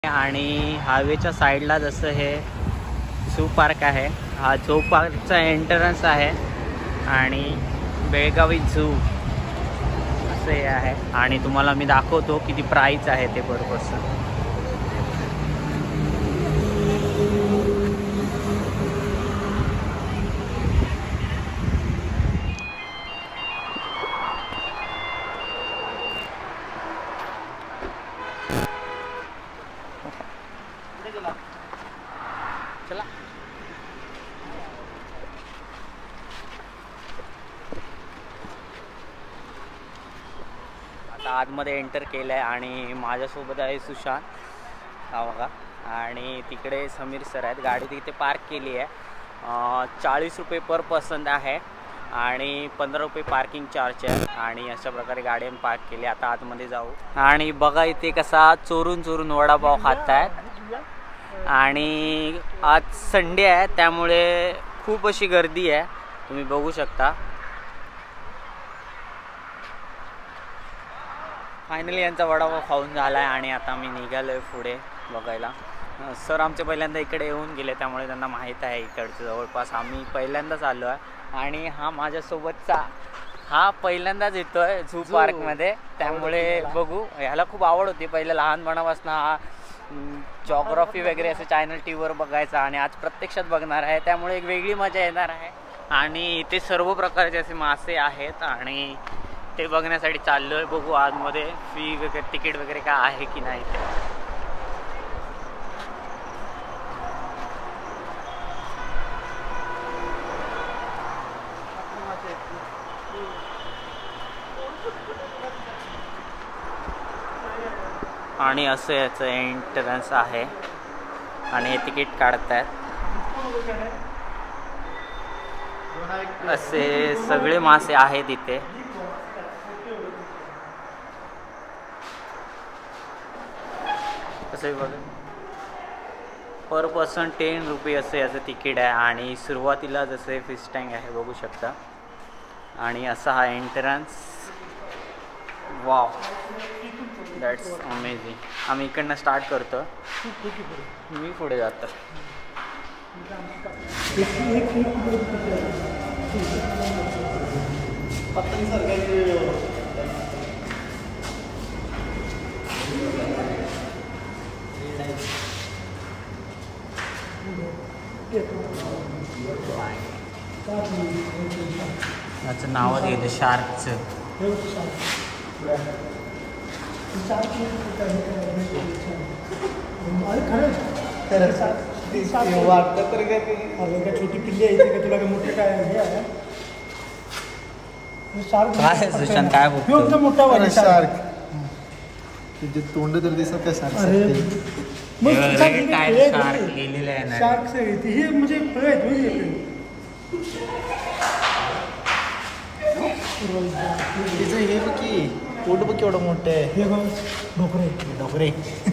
आणि हायवेच्या साईडला जसं हे झू पार्क आहे, हा झू पार्कचा एंट्रन्स आहे आणि बेळगावी झू असं हे आहे. आणि तुम्हाला मी दाखवतो किती प्राईस आहे ते बरोबर. चला आता आतमध्ये एंटर केलं आहे आणि माझ्यासोबत आहे सुशांत, हा बघा, आणि तिकडे समीर सर आहेत. गाडी तिथे पार्क केली आहे. 40 रुपये पर पर्सन आहे आणि 15 रुपये पार्किंग चार्ज आहे. आणि अशा प्रकारे गाडी पार्क केली. आता आतमध्ये जाऊ आणि बघा इथे कसा चोरून चोरून वडापाव खात आहेत. आणि आज संडे आहे त्यामुळे खूप अशी गर्दी आहे, तुम्ही बघू शकता. फायनली यांचा वडापाव खाऊन झाला आहे आणि आता मी निघालो आहे पुढे बघायला. सर आमचे पहिल्यांदा इकडे येऊन गेले त्यामुळे त्यांना माहीत आहे इकडचं जवळपास. आम्ही पहिल्यांदाच आलो आहे आणि हा माझ्यासोबतचा हा पहिल्यांदाच येतो आहे झू पार्कमध्ये. त्यामुळे बघू, ह्याला खूप आवड होती पहिले लहानपणापासून. हा जॉग्राफी वगैरे असं चॅनल टीव्हीवर बघायचा आणि आज प्रत्यक्षात बघणार आहे, त्यामुळे एक वेगळी मजा येणार आहे. आणि इथे सर्व प्रकारचे असे मासे आहेत आणि ते बघण्यासाठी चाललो आहे. बघू आतमध्ये फी वगैरे तिकीट वगैरे काय आहे की नाही. आणि असं याचं एंट्रन्स आहे आणि हे तिकीट काढतायत. असे सगळे मासे आहेत इथे. असे बघा पर पर्सन 10 रुपये असे याचं तिकीट आहे. आणि सुरुवातीला जसे फिश टँक आहे बघू शकता. आणि असा हा एंट्रन्स. Wow, that's amazing. आम्ही इकडनं स्टार्ट करतो, मी पुढे जातो. याचं नावच घेतं शार्कचं. वाटतं तर काय छोटी पिल्ली आहे का तुला काय मोठे काय हे आहे. काय सुशांत काय बोलतो? मोठा वाला शार्क. तुझे तोंड तर दिसत काय शार्क. शार्क लिहिलेलं आहे ना. शार्क हे म्हणजे फळ आहेत. तिचं हे बघ की पोट बघ केवढं मोठं आहे. हे बघ डोकरे डोकरे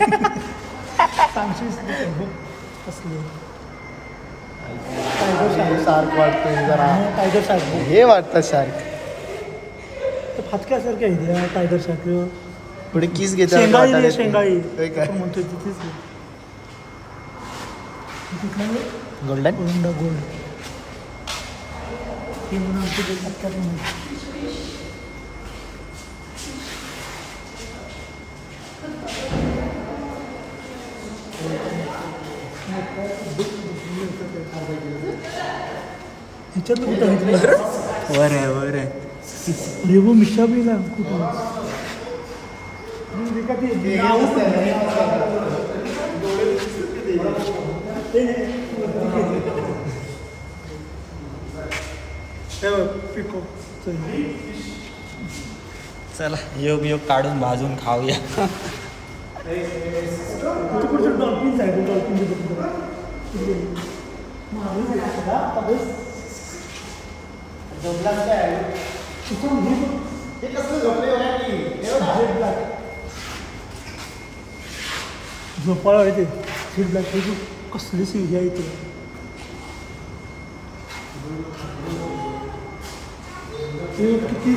असले शार्क वाटतोय जरा. टायगर शार्क हे वाटतं. शार्क तर फाटक्यासारखं आहे टायगर शार्क. पुढे किस घेते शेंगाळी शेंगाळी काय म्हणतोय तिथेच. गोल्डन गोल्ड हे म्हणून फाटक्यात ह्याच्यात कुठं वर आहे वर आहे. अरे वो मिशा भी ना कुठं चला योग योग काढून भाजून खाऊया. डॉल्फिन्स आहे. डॉल्फिन झोपाळा आहे ते सीट ब्लॅक. कसली सीट आहे इथे. किती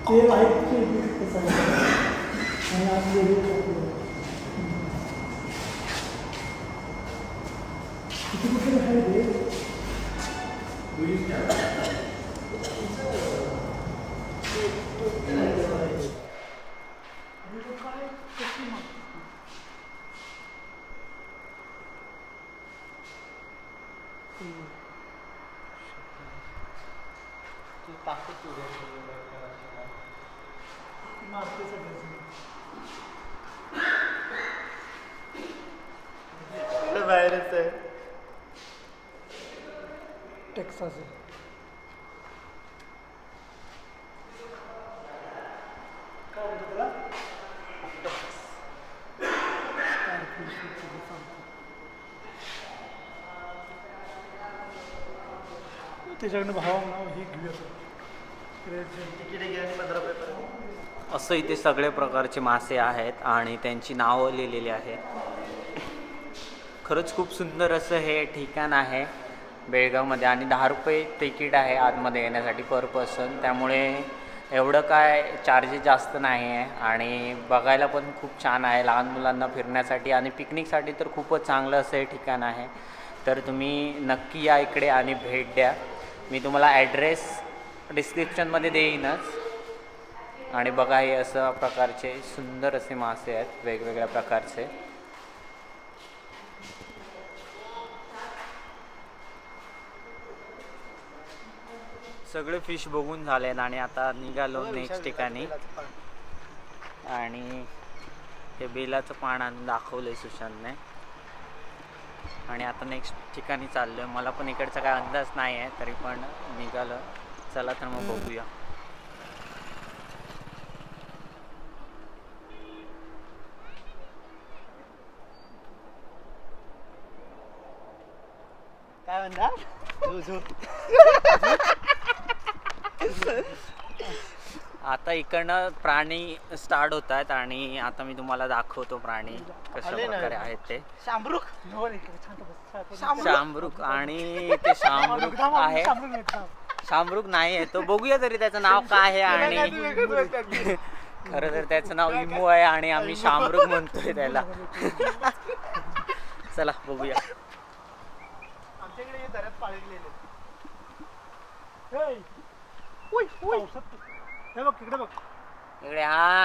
बाहेरच आहे टेक्सास त्याच्याकडनं भाव हे घेऊया तिकीट घ्या आणि 15 रुपये. असं इथे सगळे प्रकारचे मासे आहेत आणि त्यांची नावं लिहिलेली आहेत. खरंच खूप सुंदर असं हे ठिकाण आहे बेळगावमध्ये आणि 10 रुपये तिकीट आहे आतमध्ये येण्यासाठी पर पर्सन. त्यामुळे एवढं काय चार्जेस जास्त नाही आहे आणि बघायला पण खूप छान आहे. लहान मुलांना फिरण्यासाठी आणि पिकनिकसाठी तर खूपच चांगलं असं हे ठिकाण आहे. तर तुम्ही नक्की या इकडे आणि भेट द्या. मी तुम्हाला ॲड्रेस डिस्क्रिप्शनमध्ये देईनच. आणि बघा हे असं प्रकारचे सुंदर असे मासे आहेत वेगवेगळ्या प्रकारचे. सगळे फिश बघून झालेत आणि आता निघालो नेक्स्ट ठिकाणी. आणि हे बेलाचं पान आणून दाखवलंय सुशांतने आणि आता नेक्स्ट ठिकाणी चाललोय. मला पण इकडचा काय अंदाज नाही आहे तरी पण निघालो. चला तर मग बघूया. काय म्हणता आता इकडनं प्राणी स्टार्ट होत आहेत आणि आता मी तुम्हाला दाखवतो प्राणी कशा प्रकारे आहेत ते. शामरुख शामरुख आणि ते शामरुख आहे. शामरुख नाही आहे तो. बघूया तरी त्याचं नाव काय आहे. आणि खरं तर त्याचं नाव इमू आहे आणि आम्ही शामरुख म्हणतोय त्याला. चला बघूया. आमच्याकडे दऱ्यात पाळलेले इकडे बघ इकडे हा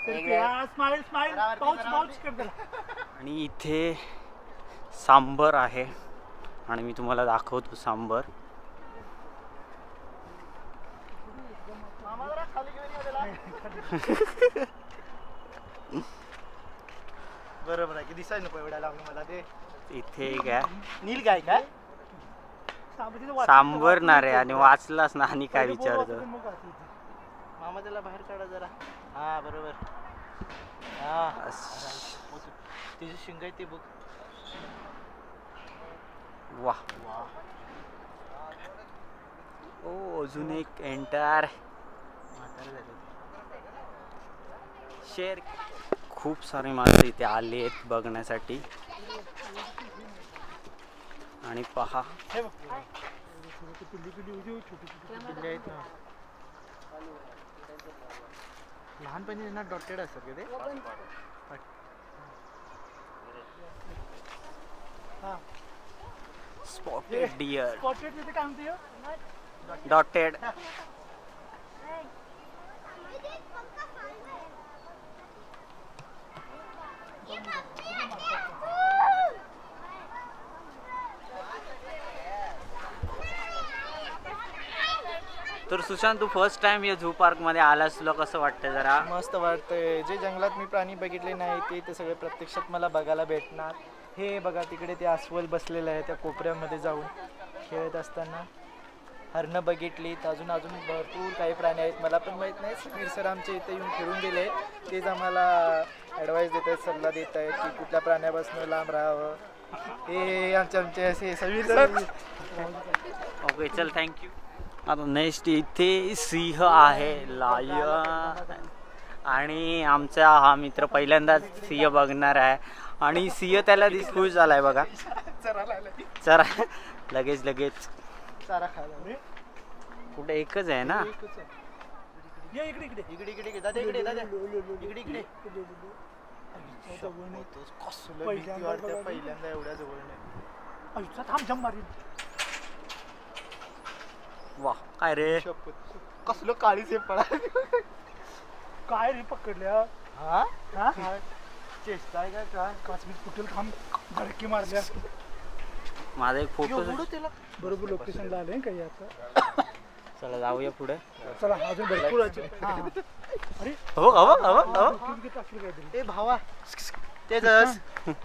आणि इथे सांबर आहे आणि मी तुम्हाला दाखवतो सांबर. बरोबर आहे की दिसाय नको एवढ्या लावून मला ते. इथे काय नील गाय काय सांबर ना रे आणि वाचलास ना आणि काय विचारतो. मामा त्याला बाहेर काढा जरा. हा बरोबर. हा तिची शिंग आहे ते बघ. वाह ओ अजून एक एंटर शेर. खूप सारे मासे इथे आले आहेत बघण्यासाठी. आणि पहा लहानपणी त्यांना डॉटेड असतात का ते. स्पॉटेड डिअर स्पॉटेड काय म्हणते डॉटेड. तर सुशांत तू फर्स्ट टाइम या झू पार्क मध्ये आलास. तुला कसं वाटतं जरा. मस्त वाटतंय. जे जंगलात मी प्राणी बघितले नाही ते सगळे प्रत्यक्षात मला बघायला भेटणार. हे बघा तिकडे ते अस्वल बसलेलं आहे त्या कोपऱ्यामध्ये जाऊन खेळत असताना. हरणं बघितलीत. अजून भरपूर काही प्राणी आहेत मला पण माहीत नाही. समीर सर आमच्या इथे येऊन फिरून गेले. तेच आम्हाला ॲडवाईस देत आहेत सल्ला देत आहेत की कुठल्या प्राण्यापासून लांब राहावं. हे आमचे असे समीर सर. ओके चल थँक्यू. आता नेक्स्ट इथे सिंह आहे लायन आणि आमचा हा मित्र पहिल्यांदाच सिंह बघणार आहे आणि सिंह त्याला खुश झालाय बघा. चरा लगेच चारा खायला कुठे एकच आहे ना. ये इकडे इकडे इकडे इकडे इकडे दादा इकडे दादा इकडे इकडे कसलं भीती वाटते पहिल्यांदा एवढ्या जवळ नाही. आयुष्या थांब जम मारीन. वा काय रे कसलं काळी से पडा काय रे पकडल्या. हा हा चेष्टा आहे काय काश्मीर कुठेल थांब धडकी मारल्या. माझा एक फोटो त्याला बरोबर लोकेशनला आले काही आता. चला जाऊया पुढे. चला अजून भरपूर आहे. हा अरे हो हो हो काहीतरी ए भावा तेजस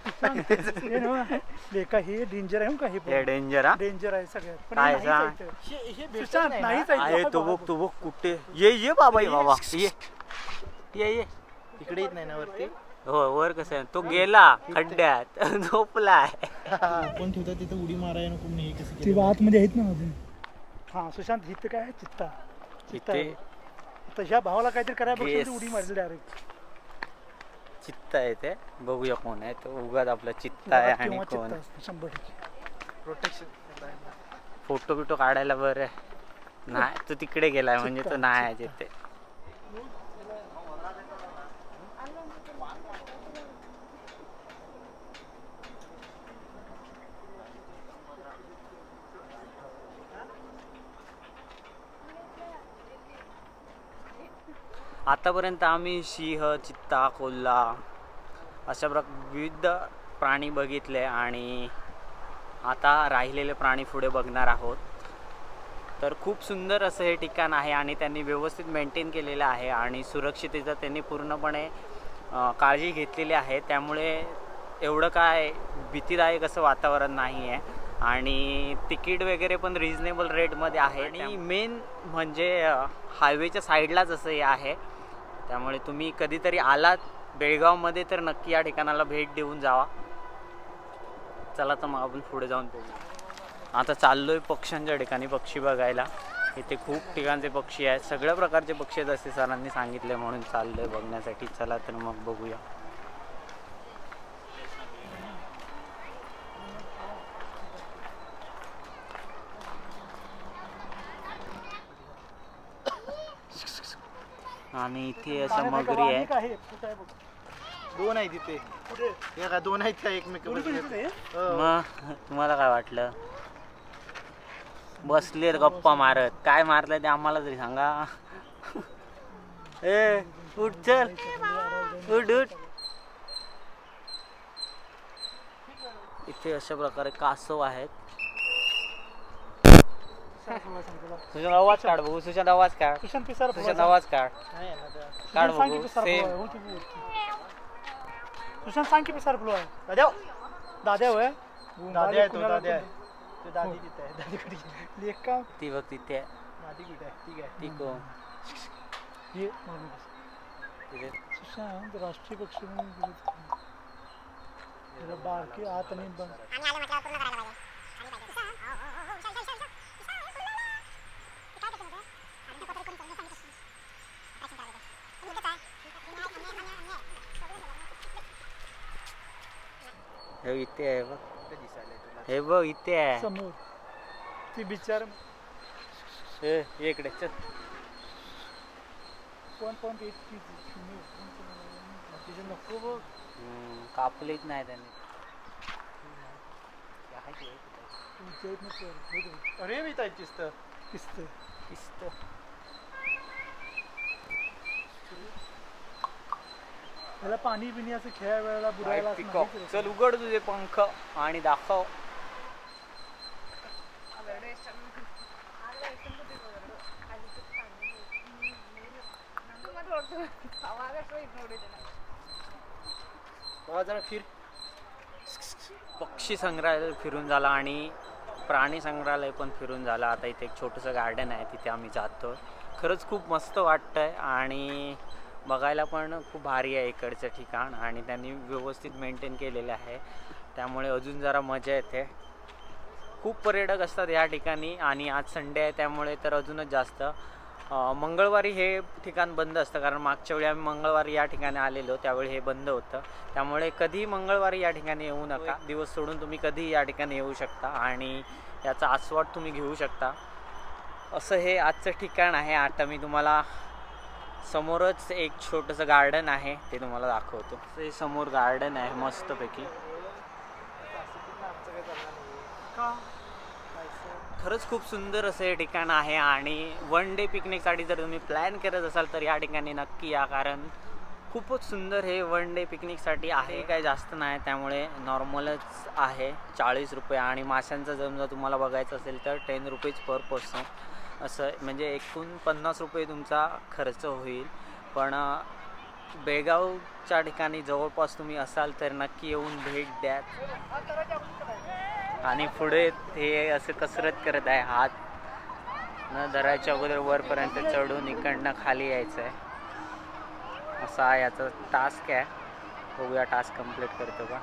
लेका हे डेंजर आहे का हे डेंजर हा डेंजर आहे सगळ्यात. पण काय हे नाहीच सांग? आहे. हे सुशांत नाहीच आहे आहे. तो बघ कुठे ये बाबा ये बाबा ये इकडे येत नाही ना वरती. हो वर कसं आहे तो गेला खड्ड्यात झोपलाय. आपण ठेवता तिथं उडी मारायला नको म्हणून हे कसं ती आतमध्ये आहेत ना अजून. हा सुशांत हित काय आहे? चित्ता चित्ता आहे. तर ह्या भावाला काहीतरी करायला बघतो उडी मारली डायरेक्ट. चित्ता आहे ते बघूया कोण आहे तो. उगाच आपला चित्ता आहे आणि कोण 100% प्रोटेक्शन. फोटो बिटो काढायला बरं नाही. तो तिकडे गेलाय म्हणजे तो नाही आहे तिथे. आतापर्यंत आम्ही सिंह चित्ता कोल्हा अशा विविध प्राणी बघितले आणि आता राहिलेले प्राणी पुढे बघणार आहोत. तर खूप सुंदर असं हे ठिकाण आहे आणि त्यांनी व्यवस्थित मेंटेन केलेलं आहे आणि सुरक्षितेचा त्यांनी पूर्णपणे काळजी घेतलेली आहे. त्यामुळे एवढं काय भीतीदायक असं वातावरण नाही आहे आणि तिकीट वगैरे पण रिजनेबल रेटमध्ये आहे आणि मेन म्हणजे हायवेच्या साईडलाच असं हे आहे. त्यामुळे तुम्ही कधीतरी आलात बेळगावमध्ये तर नक्की या ठिकाणाला भेट देऊन जावा. चला तर मग आपण पुढे जाऊन बघू. आता चाललोय पक्ष्यांच्या ठिकाणी पक्षी बघायला. इथे खूप ठिकाणचे पक्षी आहेत. सगळ्या प्रकारचे पक्षी आहेत असे सरांनी सांगितले म्हणून चाललोय बघण्यासाठी. चला तर मग बघूया. आणि इथे असं मगरी आहे. दोन आहे तिथे. एका दोन आहेत त्या एकमेकांमध्ये. मग तुम्हाला काय वाटलं? बसले गप्पा मारत. काय मारलंय ते आम्हाला तरी सांगा. ए उठ चल उठ उठ. इथे अशा प्रकारे कासव आहेत. सुशांत आवाज काढ बघू. सुशांत आवाज काढ. सुशांत आवाज काढ काढ बघू. सेम सुशांत सांग की पिसार फ्लो आहे. दाद्या होय. दाद्या आहे तो. दाद्या आहे तो. दादी तिथे आहे. दादी कुठे लेख का ती बघ तिथे. दादी कुठे आहे? ठीक आहे. ती कोण? ये सुशांत राष्ट्रीय पक्षी म्हणून बारकी आत आणि हे इथे आहे बघ. हे बघ इथे आहे समोर. ती बिचार इकडे चल. कोण नको बघ. कापलीच नाही त्यांनी. अरे मी किस्त किस्त किस्त. त्याला पाणी बिणी असं खेळायला वेळेला बुडायला. चल उघड तुझे पंख आणि दाखव. जरा फिर. पक्षी संग्रहालय फिरून झाला आणि प्राणी संग्रहालय पण फिरून झाला. आता इथे एक छोटंसं गार्डन आहे तिथे आम्ही जातोय. खरंच खूप मस्त वाटतंय आणि बघायला पण खूप भारी आहे इकडचं ठिकाण आणि त्यांनी व्यवस्थित मेंटेन केलेलं आहे. त्यामुळे अजून जरा मजा येते. खूप पर्यटक असतात या ठिकाणी आणि आज संडे आहे त्यामुळे तर अजूनच जास्त. मंगळवारी हे ठिकाण बंद असतं कारण मागच्या वेळी आम्ही मंगळवारी या ठिकाणी आलेलो त्यावेळी हे बंद होतं. त्यामुळे कधीही मंगळवारी या ठिकाणी येऊ नका. दिवस सोडून तुम्ही कधीही या ठिकाणी येऊ शकता आणि याचा आस्वाद तुम्ही घेऊ शकता. असं हे आजचं ठिकाण आहे. आता मी तुम्हाला समोरच एक छोटंसं गार्डन आहे, ते तुम्हाला दाखवतो. ते समोर गार्डन आहे मस्तपैकी. खरंच खूप सुंदर असं हे ठिकाण आहे आणि वन डे पिकनिकसाठी जर तुम्ही प्लॅन करत असाल तर या ठिकाणी नक्की या, कारण खूपच सुंदर हे वन डे पिकनिकसाठी आहे. काही जास्त नाही, त्यामुळे नॉर्मलच आहे. 40 रुपये आणि माशांचा जर तुम्हाला बघायचं असेल तर 10 रुपीज पर पर्सन असं, म्हणजे एकूण 50 रुपये तुमचा खर्च होईल. पण बेळगावच्या ठिकाणी जवळपास तुम्ही असाल तर नक्की येऊन भेट द्या. आणि पुढे हे असं कसरत करत आहे, हात न धरायच्या अगोदर वरपर्यंत चढून इकडनं खाली यायचं आहे. असा याचा टास्क आहे. बघूया टास्क कंप्लीट करतो का.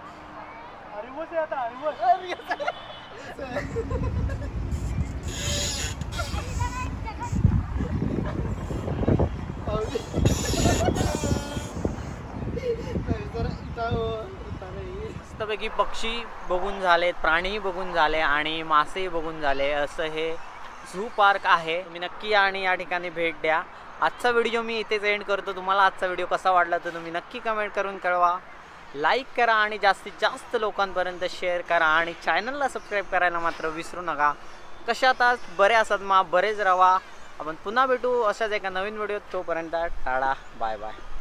मस्तपैकी पक्षी बघून झालेत, प्राणी बघून झाले आणि मासे बघून झाले. असं हे झू पार्क आहे. तुम्ही नक्की या आणि या ठिकाणी भेट द्या. आजचा व्हिडिओ मी इथेच एंड करतो. तुम्हाला आजचा व्हिडिओ कसा वाटला तर तुम्ही नक्की कमेंट करून कळवा. लाईक करा आणि जास्तीत जास्त लोकांपर्यंत शेअर करा आणि चॅनलला सबस्क्राईब करायला मात्र विसरू नका. कशात आज बरे असतात बरेच राहा. आपण पुन्हा भेटू अशाच एका नवीन व्हिडिओत. तोपर्यंत टाळा, बाय बाय.